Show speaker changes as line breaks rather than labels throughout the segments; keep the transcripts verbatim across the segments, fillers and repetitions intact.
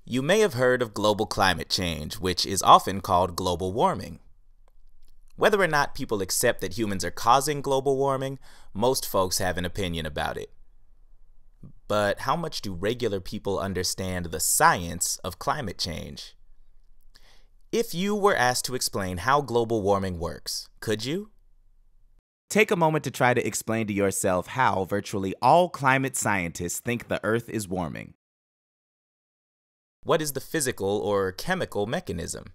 You may have heard of global climate change, which is often called global warming. Whether or not people accept that humans are causing global warming, most folks have an opinion about it. But how much do regular people understand the science of climate change? If you were asked to explain how global warming works, could you?
Take a moment to try to explain to yourself how virtually all climate scientists think the Earth is warming.
What is the physical or chemical mechanism?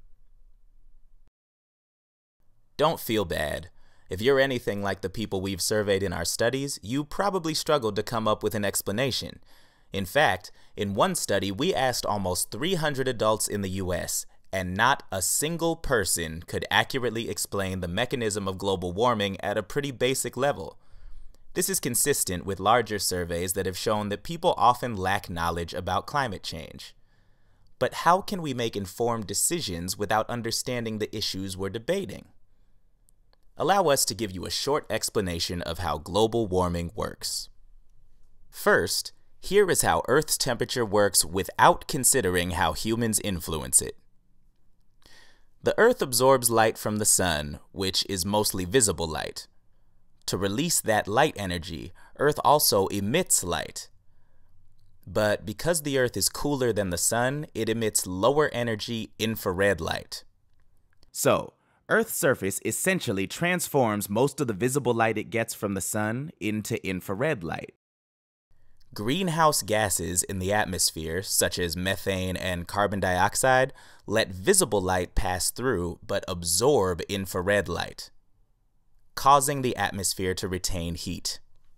Don't feel bad. If you're anything like the people we've surveyed in our studies, you probably struggled to come up with an explanation. In fact, in one study, we asked almost three hundred adults in the U S, and not a single person could accurately explain the mechanism of global warming at a pretty basic level. This is consistent with larger surveys that have shown that people often lack knowledge about climate change. But how can we make informed decisions without understanding the issues we're debating? Allow us to give you a short explanation of how global warming works. First, here is how Earth's temperature works without considering how humans influence it. The Earth absorbs light from the sun, which is mostly visible light. To release that light energy, Earth also emits light. But because the Earth is cooler than the sun, it emits lower energy infrared light.
So, Earth's surface essentially transforms most of the visible light it gets from the sun into infrared light.
Greenhouse gases in the atmosphere, such as methane and carbon dioxide, let visible light pass through but absorb infrared light, causing the atmosphere to retain heat.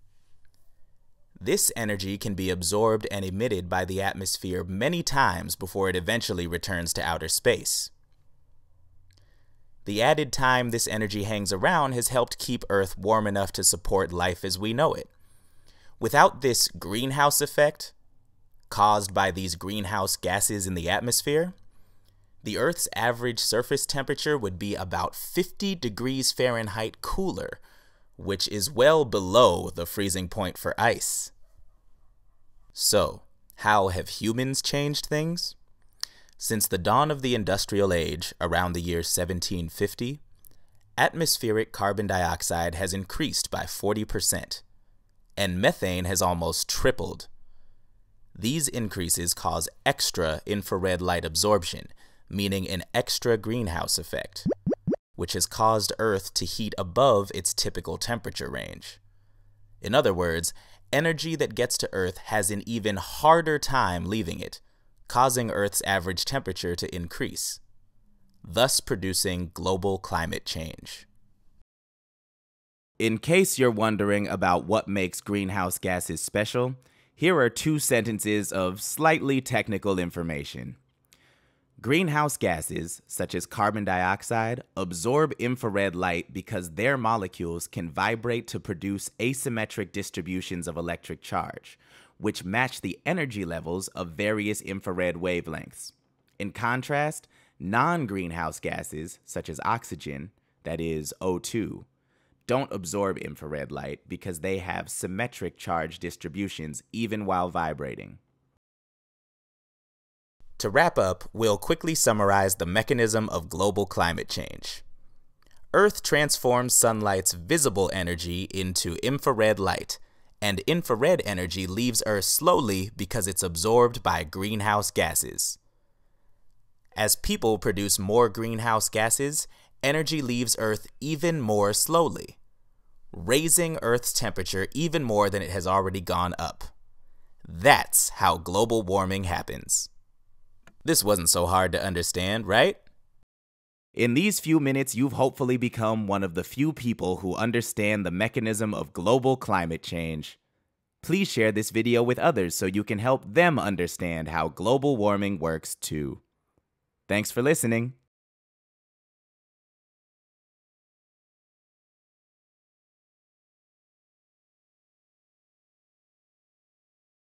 This energy can be absorbed and emitted by the atmosphere many times before it eventually returns to outer space. The added time this energy hangs around has helped keep Earth warm enough to support life as we know it. Without this greenhouse effect, caused by these greenhouse gases in the atmosphere, the Earth's average surface temperature would be about fifty degrees Fahrenheit cooler, which is well below the freezing point for ice. So, how have humans changed things? Since the dawn of the industrial age, around the year seventeen fifty, atmospheric carbon dioxide has increased by forty percent, and methane has almost tripled. These increases cause extra infrared light absorption, meaning an extra greenhouse effect, which has caused Earth to heat above its typical temperature range. In other words, energy that gets to Earth has an even harder time leaving it, causing Earth's average temperature to increase, thus producing global climate change.
In case you're wondering about what makes greenhouse gases special, here are two sentences of slightly technical information. Greenhouse gases, such as carbon dioxide, absorb infrared light because their molecules can vibrate to produce asymmetric distributions of electric charge, which match the energy levels of various infrared wavelengths. In contrast, non-greenhouse gases, such as oxygen, that is O two, don't absorb infrared light because they have symmetric charge distributions even while vibrating.
To wrap up, we'll quickly summarize the mechanism of global climate change. Earth transforms sunlight's visible energy into infrared light, and infrared energy leaves Earth slowly because it's absorbed by greenhouse gases. As people produce more greenhouse gases, energy leaves Earth even more slowly, raising Earth's temperature even more than it has already gone up. That's how global warming happens. This wasn't so hard to understand, right?
In these few minutes, you've hopefully become one of the few people who understand the mechanism of global climate change. Please share this video with others so you can help them understand how global warming works too. Thanks for listening.